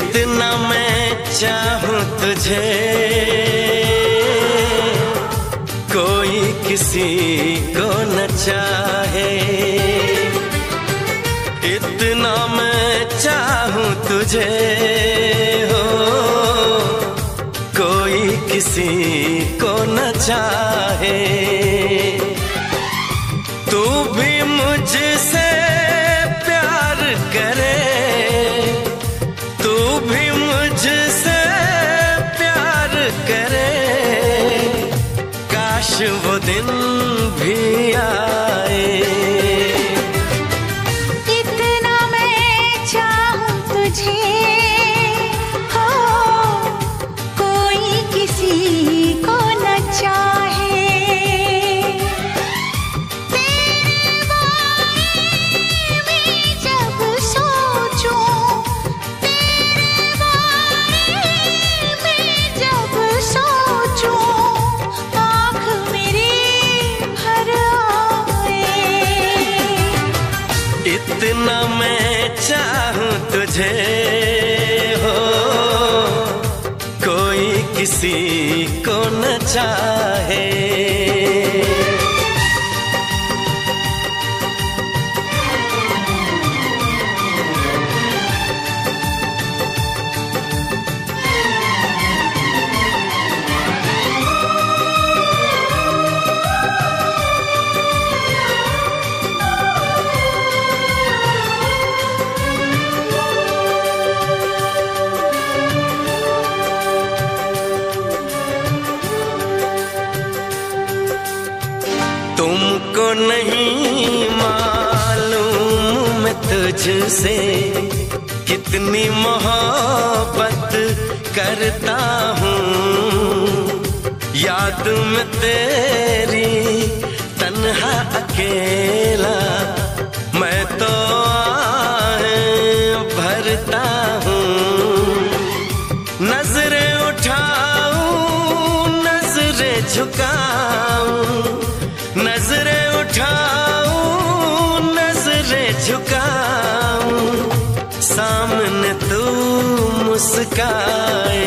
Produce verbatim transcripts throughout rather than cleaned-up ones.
इतना मैं चाहूं तुझे कोई किसी को न चाहे, इतना मैं चाहूं तुझे हो कोई किसी को न चाहे। तू भी मुझसे प्यार करे, तू भी मुझसे प्यार करे, काश वो दिन भी आए। इतना मैं चाहूं तुझे हो कोई किसी को न चाहे, तेरे बारे में जब सोचूं, तेरे बारे में जब सोचूं, आँख मेरी भर आए। इतना मैं चाहूं तुझे हो कोई किसी को न चाहे। तुमको नहीं मालूम मैं तुझसे कितनी मोहब्बत करता हूँ। याद में तेरी तन्हा अकेला मैं तो आहें भरता हूँ। नजरें उठाऊं नजरें झुकाऊं, नजरें उठाऊं नजरें झुकाऊं, सामने तू मुस्काए।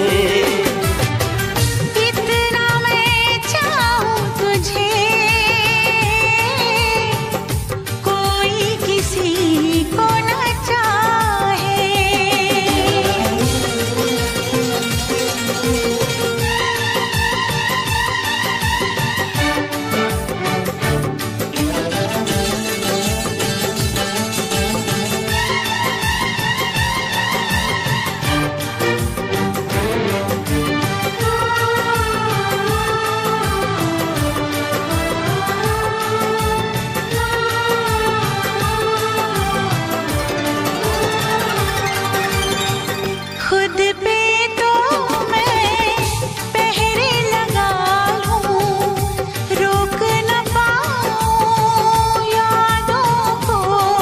इतना मैं चाहूं तुझे कोई किसी को न चाहे। खुद पे तो मैं पहरे लगा लूं, रोक न पाऊं यादों को।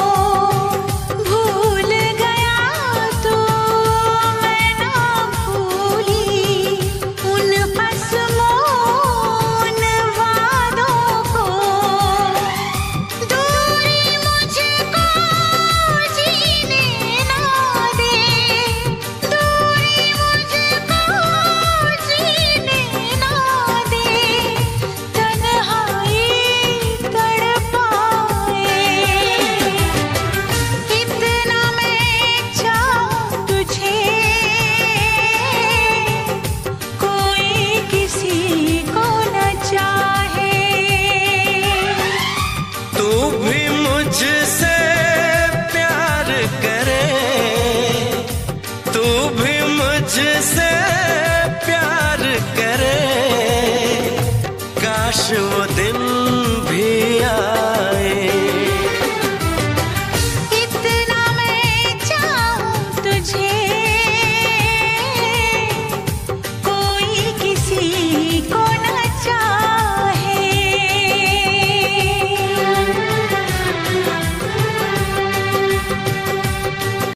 भूल गया तो मैं ना भूली उन कसमों उन वादों को। दूरी मुझको जीने ना दे, मुझसे प्यार करे, काश वो दिन